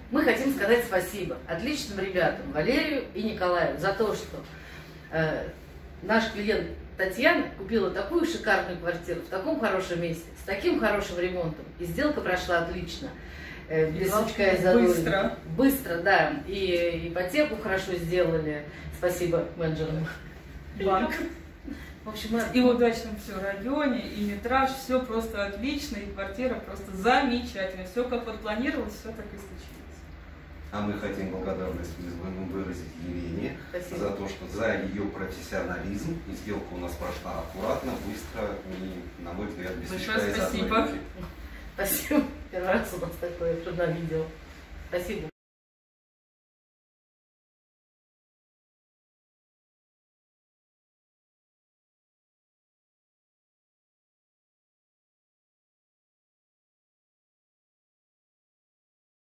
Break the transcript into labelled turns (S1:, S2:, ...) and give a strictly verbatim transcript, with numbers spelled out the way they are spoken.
S1: Мы хотим сказать спасибо отличным ребятам, Валерию и Николаю, за то, что э, наш клиент Татьяна купила такую шикарную квартиру в таком хорошем месте, с таким хорошим ремонтом, и сделка прошла отлично. Э, без сучка и задоринки.
S2: Быстро.
S1: Быстро, да. И ипотеку хорошо сделали. Спасибо менеджерам.
S2: Банк.
S1: В общем, мы...
S2: И в удачном все районе, и метраж, все просто отлично, и квартира просто замечательная. Все как вот планировалось, все так и случилось.
S3: А мы хотим благодарность выразить Елене
S1: Спасибо.
S3: за то, что за ее профессионализм. И сделка у нас прошла аккуратно, быстро и, на мой взгляд, без
S2: Большое
S3: сучка и
S2: спасибо.
S3: задоринки.
S1: Спасибо. Первый раз у нас такое трудно видео. Спасибо.